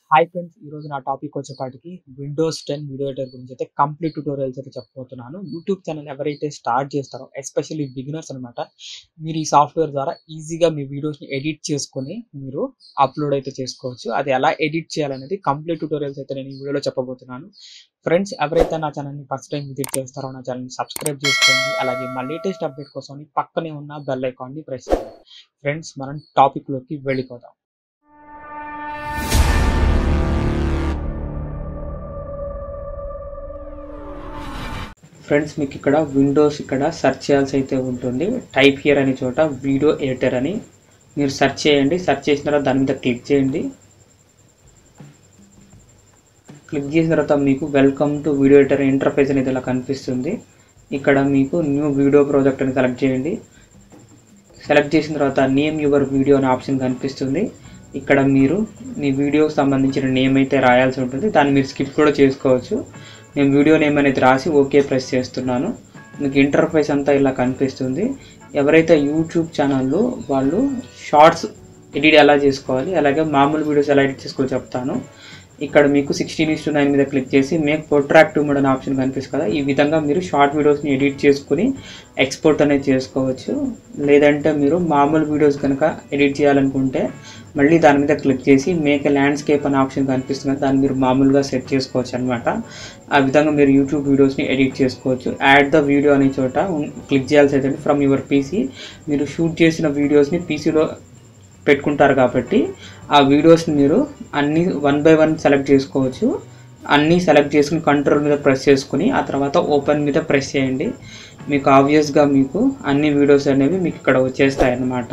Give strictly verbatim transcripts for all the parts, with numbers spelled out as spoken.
Hi friends! ఈరోజు నా topic వచ్చేపాటికి విండోస్ టెన్ వీడియో ఎడిటర్ గురించి అయితే కంప్లీట్ ట్యుటోరియల్స్ అయితే చెప్పబోతున్నాను. యూట్యూబ్ ఛానల్ ఎవరైతే స్టార్ట్ చేస్తారో ఎస్పెషల్లీ బిగినర్స్ అనమాట. మీరు ఈ సాఫ్ట్‌వేర్ ద్వారా ఈజీగా మీ వీడియోస్‌ని ఎడిట్ చేసుకొని మీరు అప్‌లోడ్ అయితే చేసుకోవచ్చు. అది ఎలా ఎడిట్ చేయాలనేది కంప్లీట్ ట్యుటోరియల్స్ అయితే నేను ఈ వీడియోలో చెప్పబోతున్నాను. ఫ్రెండ్స్ ఎవరైతే నా ఛానల్‌ని ఫస్ట్ టైం విజిట్ చేస్తారో నా ఛానల్‌ని సబ్స్క్రైబ్ చేసుకోండి. అలాగే మా లేటెస్ట్ అప్డేట్ కోసం పక్కనే ఉన్న బెల్ ఐకాన్‌ని ప్రెస్ చేయండి. ఫ్రెండ్స్ మనం టాపిక్‌లోకి వెళ్ళిపోదాం. ఫ్రెండ్స్ మీకు ఇక్కడ విండోస్ ఇక్కడ సెర్చ్ చేయాల్సి అయితే ఉంటుంది. టైప్ హియర్ అనే చోట వీడియో ఎడిటర్ అని మీరు సెర్చ్ చేయండి. సెర్చ్ చేసిన తర్వాత దాని మీద క్లిక్ చేయండి. క్లిక్ చేసిన తర్వాత మీకు welcome to video editor interface అనేది ఇలా కనిపిస్తుంది. ఇక్కడ మీకు న్యూ వీడియో ప్రాజెక్ట్ అని సెలెక్ట్ చేయండి. సెలెక్ట్ చేసిన తర్వాత నేమ్ యువర్ వీడియో అనే ఆప్షన్ కనిపిస్తుంది. ఇక్కడ మీరు మీ వీడియోకి సంబంధించిన నేమ్ అయితే రాయాల్సి ఉంటుంది. దాన్ని మీరు స్కిప్ కూడా చేసుకోవచ్చు. నేను వీడియో నేమ్ అనేది రాసి ఓకే ప్రెస్ చేస్తున్నాను. మీకు ఇంటర్ఫేస్ అంతా ఇలా కనిపిస్తుంది. ఎవరైతే యూట్యూబ్ ఛానల్లో వాళ్ళు షార్ట్స్ ఎడిట్ ఎలా చేసుకోవాలి, అలాగే మామూలు వీడియోస్ ఎలా ఎడిట్ చేసుకోవాలో చెప్తాను. ఇక్కడ మీకు సిక్స్టీన్ ఈస్ టు నైన్ మీద క్లిక్ చేసి మేక్ ప్రొట్రాక్టివ్ మోడ్ అనే ఆప్షన్ కనిపిస్తుంది కదా, ఈ విధంగా మీరు షార్ట్ వీడియోస్ని ఎడిట్ చేసుకుని ఎక్స్పోర్ట్ అనేది చేసుకోవచ్చు. లేదంటే మీరు మామూలు వీడియోస్ కనుక ఎడిట్ చేయాలనుకుంటే మళ్ళీ దాని మీద క్లిక్ చేసి మేక్ ఎ ల్యాండ్స్కేప్ అనే ఆప్షన్ కనిపిస్తుంది కదా, దాన్ని మీరు మామూలుగా సెట్ చేసుకోవచ్చు అనమాట. ఆ విధంగా మీరు యూట్యూబ్ వీడియోస్ని ఎడిట్ చేసుకోవచ్చు. యాడ్ ద వీడియో అనే చోట క్లిక్ చేయాల్సి అయితే ఫ్రమ్ యువర్ పీసీ. మీరు షూట్ చేసిన వీడియోస్ని పీసీలో పెట్టుకుంటారు కాబట్టి ఆ వీడియోస్ని మీరు అన్నీ వన్ బై వన్ సెలెక్ట్ చేసుకోవచ్చు. అన్నీ సెలెక్ట్ చేసుకుని కంట్రోల్ మీద ప్రెస్ చేసుకుని ఆ తర్వాత ఓపెన్ మీద ప్రెస్ చేయండి. మీకు ఆబ్వియస్గా మీకు అన్ని వీడియోస్ అనేవి మీకు ఇక్కడ వచ్చేస్తాయి అన్నమాట.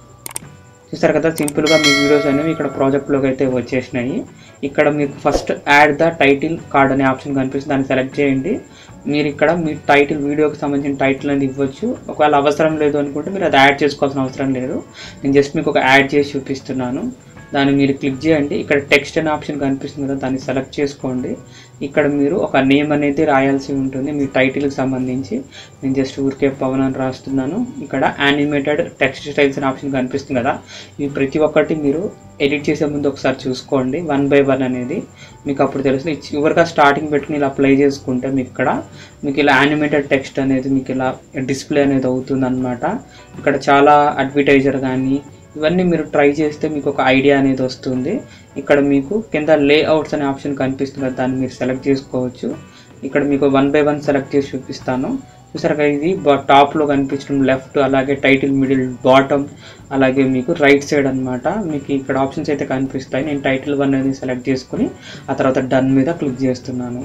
చూసారు కదా, సింపుల్గా మీ వీడియోస్ అనేవి ఇక్కడ ప్రాజెక్ట్లోకి అయితే వచ్చేసినాయి. ఇక్కడ మీకు first add the title card అనే ఆప్షన్ కనిపిస్తుంది, దాన్ని సెలెక్ట్ చేయండి. మీరు ఇక్కడ మీ టైటిల్ వీడియోకి సంబంధించిన టైటిల్ అనేది ఇవ్వచ్చు. ఒకవేళ అవసరం లేదు అనుకుంటే మీరు అది యాడ్ చేసుకోవాల్సిన అవసరం లేదు. నేను జస్ట్ మీకు ఒక యాడ్ చేసి చూపిస్తున్నాను. దాన్ని మీరు క్లిక్ చేయండి. ఇక్కడ టెక్స్ట్ అనే ఆప్షన్ కనిపిస్తుంది కదా, దాన్ని సెలెక్ట్ చేసుకోండి. ఇక్కడ మీరు ఒక నేమ్ అనేది రాయాల్సి ఉంటుంది మీ టైటిల్కి సంబంధించి. నేను జస్ట్ ఊరికే పవన్ అని రాస్తున్నాను. ఇక్కడ యానిమేటెడ్ టెక్స్ట్ స్టైల్స్ అనే ఆప్షన్ కనిపిస్తుంది కదా, ఇవి ప్రతి ఒక్కటి మీరు ఎడిట్ చేసే ముందు ఒకసారి చూసుకోండి వన్ బై వన్ అనేది. మీకు అప్పుడు తెలుస్తుంది. చివరిగా స్టార్టింగ్ పెట్టుకుని ఇలా అప్లై చేసుకుంటే మీకు ఇక్కడ మీకు ఇలా యానిమేటెడ్ టెక్స్ట్ అనేది మీకు ఇలా డిస్ప్లే అనేది అవుతుంది అనమాట. ఇక్కడ చాలా అడ్వర్టైజర్ కానీ ఇవన్నీ మీరు ట్రై చేస్తే మీకు ఒక ఐడియా అనేది వస్తుంది. ఇక్కడ మీకు కింద లేఅవుట్స్ అనే ఆప్షన్ కనిపిస్తుంది, దాన్ని మీరు సెలెక్ట్ చేసుకోవచ్చు. ఇక్కడ మీకు వన్ బై వన్ సెలెక్ట్ చేసి చూపిస్తాను. చూసారుగా, ఇది టాప్లో కనిపించడం లెఫ్ట్, అలాగే టైటిల్ మిడిల్, బాటమ్, అలాగే మీకు రైట్ సైడ్ అనమాట. మీకు ఇక్కడ ఆప్షన్స్ అయితే కనిపిస్తాయి. నేను టైటిల్ వన్ అనేది సెలెక్ట్ చేసుకుని ఆ తర్వాత డన్ మీద క్లిక్ చేస్తున్నాను.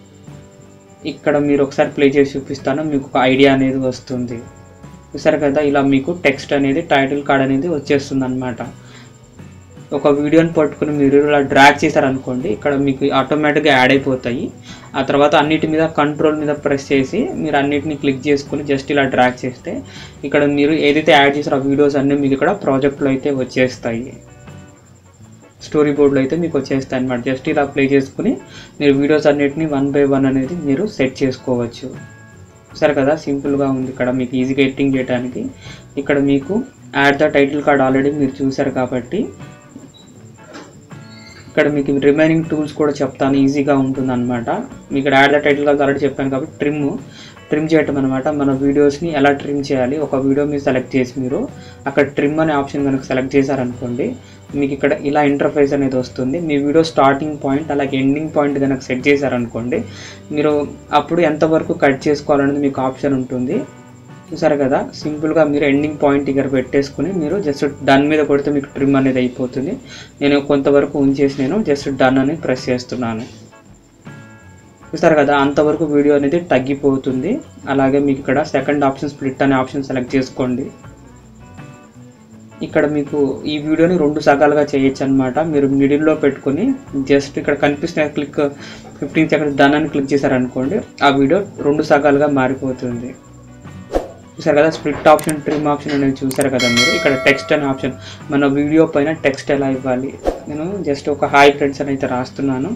ఇక్కడ మీరు ఒకసారి ప్లే చేసి చూపిస్తాను, మీకు ఒక ఐడియా అనేది వస్తుంది. చూసారు కదా, ఇలా మీకు టెక్స్ట్ అనేది టైటిల్ కార్డ్ అనేది వచ్చేస్తుంది అనమాట. ఒక వీడియోని పట్టుకుని మీరు ఇలా డ్రాగ్ చేశారనుకోండి, ఇక్కడ మీకు ఆటోమేటిక్గా యాడ్ అయిపోతాయి. ఆ తర్వాత అన్నిటి మీద కంట్రోల్ మీద ప్రెస్ చేసి మీరు అన్నిటిని క్లిక్ చేసుకుని జస్ట్ ఇలా డ్రాగ్ చేస్తే ఇక్కడ మీరు ఏదైతే యాడ్ చేసారో ఆ వీడియోస్ అన్నీ మీకు ఇక్కడ ప్రాజెక్ట్లో అయితే వచ్చేస్తాయి. స్టోరీ బోర్డ్లో అయితే మీకు వచ్చేస్తాయి అనమాట. జస్ట్ ఇలా ప్లే చేసుకుని మీరు వీడియోస్ అన్నిటిని వన్ బై వన్ అనేది మీరు సెట్ చేసుకోవచ్చు. సరే కదా, సింపుల్గా ఉంది. ఇక్కడ మీకు ఈజీగా ఎడిటింగ్ చేయడానికి ఇక్కడ మీకు add the title card already మీరు చూసారు కాబట్టి ఇక్కడ మీకు రిమైనింగ్ టూల్స్ కూడా చెప్తాను, ఈజీగా ఉంటుంది అనమాట. మీకు ఇక్కడ add the title card already చెప్పాను కాబట్టి ట్రిమ్ ట్రిమ్ చేయటం అనమాట. మన వీడియోస్ని ఎలా ట్రిమ్ చేయాలి, ఒక వీడియో మీరు సెలెక్ట్ చేసి మీరు అక్కడ ట్రిమ్ అనే ఆప్షన్ కనుక సెలెక్ట్ చేశారనుకోండి, మీకు ఇక్కడ ఇలా ఇంటర్ఫేస్ అనేది వస్తుంది. మీ వీడియో స్టార్టింగ్ పాయింట్ అలాగే ఎండింగ్ పాయింట్ కనుక సెట్ చేశారనుకోండి, మీరు అప్పుడు ఎంతవరకు కట్ చేసుకోవాలనేది మీకు ఆప్షన్ ఉంటుంది. చూసారు కదా, సింపుల్గా మీరు ఎండింగ్ పాయింట్ ఇక్కడ పెట్టేసుకుని మీరు జస్ట్ డన్ మీద కొడితే మీకు ట్రిమ్ అనేది అయిపోతుంది. నేను కొంతవరకు ఉంచేసి నేను జస్ట్ డన్ అని ప్రెస్ చేస్తున్నాను. చూసారు కదా, అంతవరకు వీడియో అనేది తగ్గిపోతుంది. అలాగే మీకు ఇక్కడ సెకండ్ ఆప్షన్ స్ప్లిట్ అనే ఆప్షన్ సెలెక్ట్ చేసుకోండి. ఇక్కడ మీకు ఈ వీడియోని రెండు సగాలుగా చేయొచ్చు అనమాట. మీరు మిడిల్లో పెట్టుకుని జస్ట్ ఇక్కడ కనిపిస్తున్న క్లిక్ ఫిఫ్టీన్ సెకండ్స్ డన్ అని క్లిక్ చేశారనుకోండి, ఆ వీడియో రెండు సగాలుగా మారిపోతుంది. చూసారు కదా, స్ప్లిట్ ఆప్షన్, ట్రిమ్ ఆప్షన్ అనేది చూసారు కదా మీరు. ఇక్కడ టెక్స్ట్ అనే ఆప్షన్, మన వీడియో పైన టెక్స్ట్ ఎలా ఇవ్వాలి, నేను జస్ట్ ఒక హాయ్ ఫ్రెండ్స్ అని అయితే రాస్తున్నాను.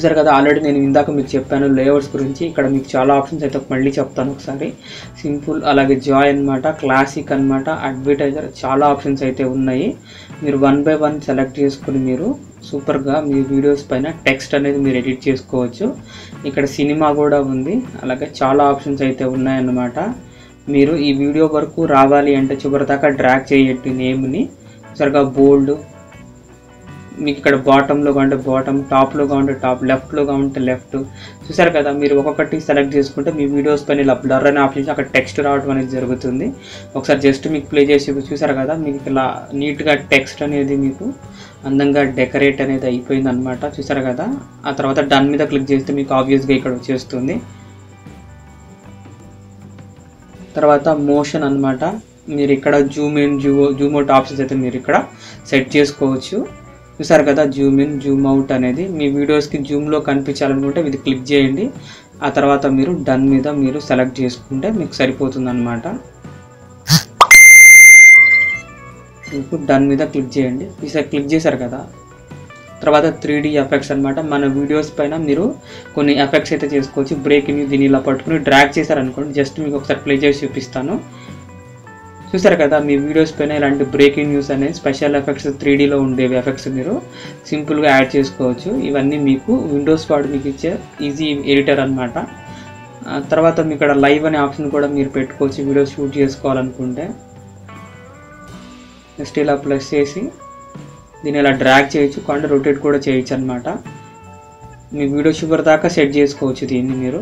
చూసారు కదా, ఆల్రెడీ నేను ఇందాక మీకు చెప్పాను లేఅవుట్స్ గురించి. ఇక్కడ మీకు చాలా ఆప్షన్స్ అయితే మళ్ళీ చెప్తాను ఒకసారి. సింపుల్, అలాగే జాయ్ అనమాట, క్లాసిక్ అనమాట, అడ్వర్టైజర్, చాలా ఆప్షన్స్ అయితే ఉన్నాయి. మీరు వన్ బై వన్ సెలెక్ట్ చేసుకుని మీరు సూపర్గా మీ వీడియోస్ పైన టెక్స్ట్ అనేది మీరు ఎడిట్ చేసుకోవచ్చు. ఇక్కడ సినిమా కూడా ఉంది, అలాగే చాలా ఆప్షన్స్ అయితే ఉన్నాయన్నమాట. మీరు ఈ వీడియో వరకు రావాలి అంటే చివరిదాకా డ్రాగ్ చేయండి నేమ్ని. సరిగా బోల్డ్, మీకు ఇక్కడ బాటంలో కావాలంటే బాటమ్, టాప్లో కావాలంటే టాప్, లెఫ్ట్లో కావాలంటే లెఫ్ట్. చూసారు కదా, మీరు ఒక్కొక్కటి సెలెక్ట్ చేసుకుంటే మీ వీడియోస్ పైన ఇలా బ్లర్ అనే ఆప్షన్ అక్కడ టెక్స్ట్ రావడం అనేది జరుగుతుంది. ఒకసారి జస్ట్ మీకు ప్లే చేసి చూసారు కదా, మీకు ఇలా నీట్గా టెక్స్ట్ అనేది మీకు అందంగా డెకరేట్ అనేది అయిపోయింది అనమాట. చూసారు కదా, ఆ తర్వాత డన్ మీద క్లిక్ చేస్తే మీకు ఆబ్వియస్గా ఇక్కడ వచ్చేస్తుంది. తర్వాత మోషన్ అనమాట, మీరు ఇక్కడ zoom in, zoo zoom out options అయితే మీరు ఇక్కడ సెట్ చేసుకోవచ్చు. చూసారు కదా, జూమ్ ఇన్, జూమ్ అవుట్ అనేది మీ వీడియోస్కి జూమ్లో కనిపించాలనుకుంటే ఇది క్లిక్ చేయండి. ఆ తర్వాత మీరు డన్ మీద మీరు సెలెక్ట్ చేసుకుంటే మీకు సరిపోతుంది అనమాట. మీకు డన్ మీద క్లిక్ చేయండి. ఈసారి క్లిక్ చేశారు కదా, తర్వాత త్రీ డీ ఎఫెక్ట్స్ అనమాట. మన వీడియోస్ పైన మీరు కొన్ని ఎఫెక్ట్స్ అయితే చేసుకోవచ్చు. బ్రేకింగ్ దీన్ని ఇలా పట్టుకుని డ్రాగ్ చేశారనుకోండి, జస్ట్ మీకు ఒకసారి ప్లే చేసి చూపిస్తాను. చూసారు కదా, మీ వీడియోస్ పైన ఇలాంటి బ్రేకింగ్ న్యూస్ అనేది స్పెషల్ ఎఫెక్ట్స్ త్రీ డీలో ఉండేవి ఎఫెక్ట్స్ మీరు సింపుల్గా యాడ్ చేసుకోవచ్చు. ఇవన్నీ మీకు విండోస్ వాడు మీకు ఇచ్చే ఈజీ ఎడిటర్ అనమాట. తర్వాత మీ ఇక్కడ లైవ్ అనే ఆప్షన్ కూడా మీరు పెట్టుకోవచ్చు వీడియో షూట్ చేసుకోవాలనుకుంటే. నెక్స్ట్ ఇలా ప్లస్ చేసి దీన్ని ఇలా డ్రాగ్ చేయొచ్చు, కానీ రొటేట్ కూడా చేయొచ్చు అనమాట. మీ వీడియో చివరి దాకా సెట్ చేసుకోవచ్చు దీన్ని మీరు.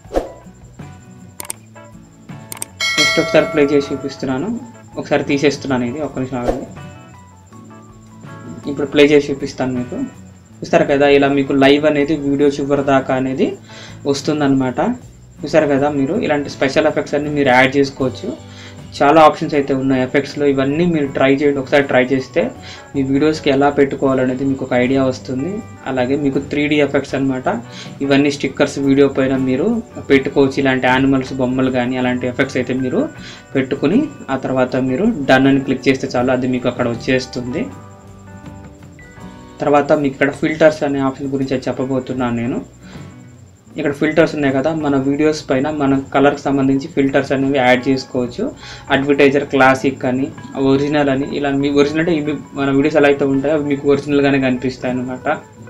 నెక్స్ట్ ఒకసారి ప్లే చేసి చూపిస్తున్నాను, ఒకసారి తీసేస్తున్నాను ఇది, ఒక్క నిమిషం ఆగండి. ఇప్పుడు ప్లే చేసి చూపిస్తాను మీకు. చూస్తారు కదా, ఇలా మీకు లైవ్ అనేది వీడియో చివరి దాకా అనేది వస్తుందన్నమాట. చూసారు కదా, మీరు ఇలాంటి స్పెషల్ ఎఫెక్ట్స్ అన్ని మీరు యాడ్ చేసుకోవచ్చు. చాలా ఆప్షన్స్ అయితే ఉన్నాయి ఎఫెక్ట్స్లో. ఇవన్నీ మీరు ట్రై చేయండి, ఒకసారి ట్రై చేస్తే మీ వీడియోస్కి ఎలా పెట్టుకోవాలనేది మీకు ఒక ఐడియా వస్తుంది. అలాగే మీకు త్రీ డీ ఎఫెక్ట్స్ అనమాట, ఇవన్నీ స్టిక్కర్స్ వీడియో పైన మీరు పెట్టుకోవచ్చు. ఇలాంటి యానిమల్స్ బొమ్మలు కానీ అలాంటి ఎఫెక్ట్స్ అయితే మీరు పెట్టుకుని ఆ తర్వాత మీరు డన్ అని క్లిక్ చేస్తే చాలు, అది మీకు అక్కడ వచ్చేస్తుంది. తర్వాత మీకు ఇక్కడ ఫిల్టర్స్ అనే ఆప్షన్ గురించి చెప్పబోతున్నాను నేను. ఇక్కడ ఫిల్టర్స్ ఉన్నాయి కదా, మన వీడియోస్ పైన మన కలర్కి సంబంధించి ఫిల్టర్స్ అనేవి యాడ్ చేసుకోవచ్చు. అడ్వర్టైజర్, క్లాసిక్ అని, ఒరిజినల్ అని, ఇలా మీ ఒరిజినల్ అంటే ఇవి మన వీడియోస్ ఎలా అయితే ఉంటాయో అవి మీకు ఒరిజినల్గానే కనిపిస్తాయి అన్నమాట.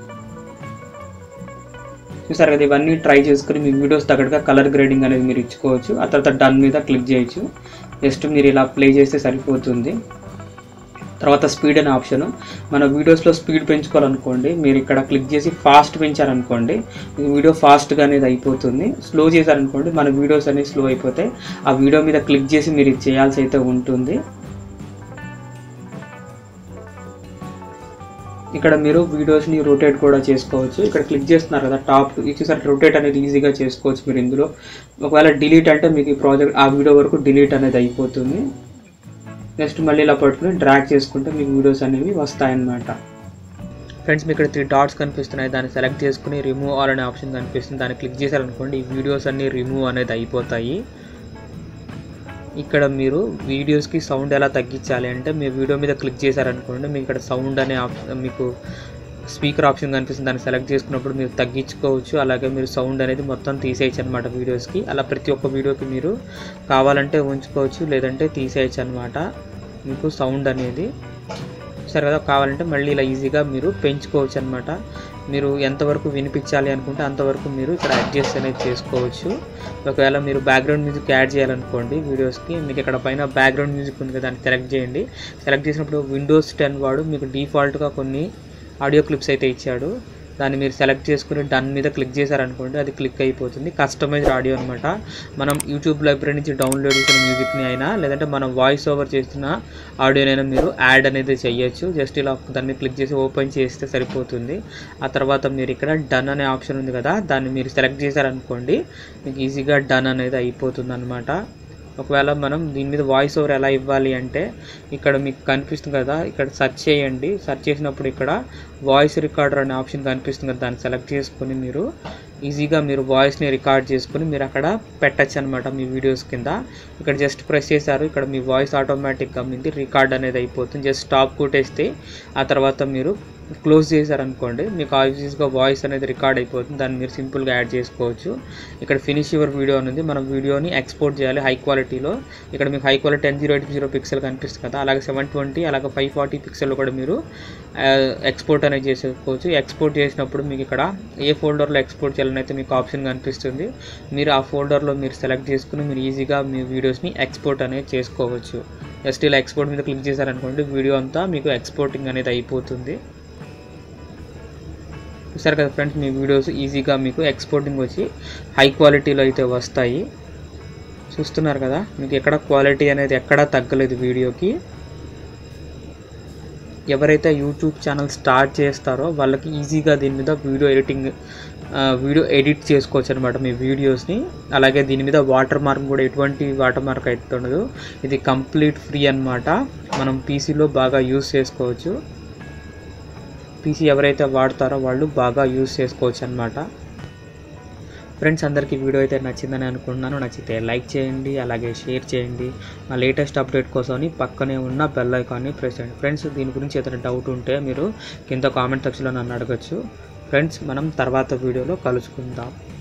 చూసారు కదా, ఇవన్నీ ట్రై చేసుకుని మీ వీడియోస్ తగ్గట్టుగా కలర్ గ్రేడింగ్ అనేది మీరు ఇచ్చుకోవచ్చు. ఆ తర్వాత డన్ మీద క్లిక్ చేయొచ్చు. జస్ట్ మీరు ఇలా ప్లే చేస్తే సరిపోతుంది. తర్వాత స్పీడ్ అనే ఆప్షన్, మన వీడియోస్లో స్పీడ్ పెంచుకోవాలనుకోండి, మీరు ఇక్కడ క్లిక్ చేసి ఫాస్ట్ పెంచారనుకోండి మీ వీడియో ఫాస్ట్గా అనేది అయిపోతుంది. స్లో చేశారనుకోండి మన వీడియోస్ అనేవి స్లో అయిపోతాయి. ఆ వీడియో మీద క్లిక్ చేసి మీరు ఇది చేయాల్సి అయితే ఉంటుంది. ఇక్కడ మీరు వీడియోస్ని రొటేట్ కూడా చేసుకోవచ్చు. ఇక్కడ క్లిక్ చేస్తున్నారు కదా టాప్, ఇచ్చేసరికి రొటేట్ అనేది ఈజీగా చేసుకోవచ్చు మీరు ఇందులో. ఒకవేళ డిలీట్ అంటే మీకు ఈ ప్రాజెక్ట్ ఆ వీడియో వరకు డిలీట్ అనేది అయిపోతుంది. నెక్స్ట్ మళ్ళీ ఇలా పట్టుకుని డ్రాగ్ చేసుకుంటే మీకు వీడియోస్ అనేవి వస్తాయన్నమాట. ఫ్రెండ్స్, మీకు ఇక్కడ త్రీ డాట్స్ కనిపిస్తున్నాయి, దాన్ని సెలెక్ట్ చేసుకుని రిమూవ్ ఆల్ అనే ఆప్షన్ కనిపిస్తుంది, దాన్ని క్లిక్ చేశారనుకోండి ఈ వీడియోస్ అన్నీ రిమూవ్ అనేది అయిపోతాయి. ఇక్కడ మీరు వీడియోస్కి సౌండ్ ఎలా తగ్గించాలి అంటే మీ వీడియో మీద క్లిక్ చేశారనుకోండి మీకు ఇక్కడ సౌండ్ అనే ఆప్షన్, మీకు స్పీకర్ ఆప్షన్ కనిపిస్తుంది, దాన్ని సెలెక్ట్ చేసుకున్నప్పుడు మీరు తగ్గించుకోవచ్చు. అలాగే మీరు సౌండ్ అనేది మొత్తం తీసేయచ్చు అనమాట వీడియోస్కి. అలా ప్రతి ఒక్క వీడియోకి మీరు కావాలంటే ఉంచుకోవచ్చు, లేదంటే తీసేయచ్చు అనమాట మీకు సౌండ్ అనేది. సరే కదా, కావాలంటే మళ్ళీ ఇలా ఈజీగా మీరు పెంచుకోవచ్చు అనమాట. మీరు ఎంతవరకు వినిపించాలి అనుకుంటే అంతవరకు మీరు ఇక్కడ అడ్జస్ట్ అనేది చేసుకోవచ్చు. ఒకవేళ మీరు బ్యాక్గ్రౌండ్ మ్యూజిక్ యాడ్ చేయాలనుకోండి వీడియోస్కి, మీకు ఇక్కడ పైన బ్యాక్గ్రౌండ్ మ్యూజిక్ ఉంది కదా, దాన్ని సెలెక్ట్ చేయండి. సెలెక్ట్ చేసినప్పుడు విండోస్ టెన్ వాడు మీకు డిఫాల్ట్గా కొన్ని ఆడియో క్లిప్స్ అయితే ఇచ్చాడు, దాన్ని మీరు సెలెక్ట్ చేసుకుని డన్ మీద క్లిక్ చేశారనుకోండి అది క్లిక్ అయిపోతుంది. కస్టమైజ్డ్ ఆడియో అనమాట. మనం యూట్యూబ్ లైబ్రరీ నుంచి డౌన్లోడ్ చేసిన మ్యూజిక్ని అయినా లేదంటే మనం వాయిస్ ఓవర్ చేస్తున్న ఆడియోనైనా మీరు యాడ్ అనేది చేయొచ్చు. జస్ట్ ఇలా దాన్ని క్లిక్ చేసి ఓపెన్ చేస్తే సరిపోతుంది. ఆ తర్వాత మీరు ఇక్కడ డన్ అనే ఆప్షన్ ఉంది కదా, దాన్ని మీరు సెలెక్ట్ చేశారనుకోండి మీకు ఈజీగా డన్ అనేది అయిపోతుంది అనమాట. ఒకవేళ మనం దీని మీద వాయిస్ ఓవర్ ఎలా ఇవ్వాలి అంటే ఇక్కడ మీకు కనిపిస్తుంది కదా, ఇక్కడ సెర్చ్ చేయండి. సెర్చ్ చేసినప్పుడు ఇక్కడ వాయిస్ రికార్డర్ అనే ఆప్షన్ కనిపిస్తుంది కదా, దాన్ని సెలెక్ట్ చేసుకుని మీరు ఈజీగా మీరు వాయిస్ని రికార్డ్ చేసుకుని మీరు అక్కడ పెట్టచ్చు అనమాట మీ వీడియోస్ కింద. ఇక్కడ జస్ట్ ప్రెస్ చేశారు, ఇక్కడ మీ వాయిస్ ఆటోమేటిక్గా మీది రికార్డ్ అనేది అయిపోతుంది. జస్ట్ స్టాప్ కొట్టేస్తే ఆ తర్వాత మీరు క్లోజ్ చేశారనుకోండి మీకు ఆబ్వియస్గా వాయిస్ అనేది రికార్డ్ అయిపోతుంది, దాన్ని మీరు సింపుల్గా యాడ్ చేసుకోవచ్చు. ఇక్కడ ఫినిష్ యువర్ వీడియో అనేది మనం వీడియోని ఎక్స్పోర్ట్ చేయాలి హై క్వాలిటీలో. ఇక్కడ మీకు high quality ten zero eight zero pixel కనిపిస్తుంది కదా, అలాగే సెవెన్ ట్వంటీ అలాగే ఫైవ్ ఫార్టీ పిక్సెల్ కూడా మీరు ఎక్స్పోర్ట్ అనేది చేసుకోవచ్చు. ఎక్స్పోర్ట్ చేసినప్పుడు మీకు ఇక్కడ ఏ ఫోల్డర్లో ఎక్స్పోర్ట్ చేయాలని అయితే మీకు ఆప్షన్ కనిపిస్తుంది. మీరు ఆ ఫోల్డర్లో మీరు సెలెక్ట్ చేసుకుని మీరు ఈజీగా మీ వీడియోస్ని ఎక్స్పోర్ట్ అనేది చేసుకోవచ్చు. జస్ట్ ఇలా ఎక్స్పోర్ట్ మీద క్లిక్ చేశారనుకోండి వీడియో అంతా మీకు ఎక్స్పోర్టింగ్ అనేది అయిపోతుంది. చూసారు కదా ఫ్రెండ్స్, మీ వీడియోస్ ఈజీగా మీకు ఎక్స్పోర్టింగ్ వచ్చి హై క్వాలిటీలో అయితే వస్తాయి. చూస్తున్నారు కదా, మీకు ఎక్కడ క్వాలిటీ అనేది ఎక్కడా తగ్గలేదు వీడియోకి. ఎవరైతే యూట్యూబ్ ఛానల్ స్టార్ట్ చేస్తారో వాళ్ళకి ఈజీగా దీని మీద వీడియో ఎడిటింగ్ వీడియో ఎడిట్ చేసుకోవచ్చు అనమాట మీ వీడియోస్ని. అలాగే దీని మీద వాటర్ మార్క్ కూడా ఎటువంటి వాటర్ మార్క్ అయితే ఉండదు, ఇది కంప్లీట్ ఫ్రీ అనమాట. మనం పీసీలో బాగా యూస్ చేసుకోవచ్చు. పీసీ ఎవరైతే వాడతారో వాళ్ళు బాగా యూస్ చేసుకోవచ్చు అనమాట. ఫ్రెండ్స్, అందరికీ వీడియో అయితే నచ్చిందని అనుకుంటున్నాను. నచ్చితే లైక్ చేయండి, అలాగే షేర్ చేయండి. మా లేటెస్ట్ అప్డేట్ కోసం పక్కనే ఉన్న బెల్ ఐకాన్ని ప్రెస్ చేయండి. ఫ్రెండ్స్, దీని గురించి ఏదైనా డౌట్ ఉంటే మీరు కింద కామెంట్ సెక్షన్లో నన్ను అడగచ్చు. ఫ్రెండ్స్, మనం తర్వాత వీడియోలో కలుసుకుందాం.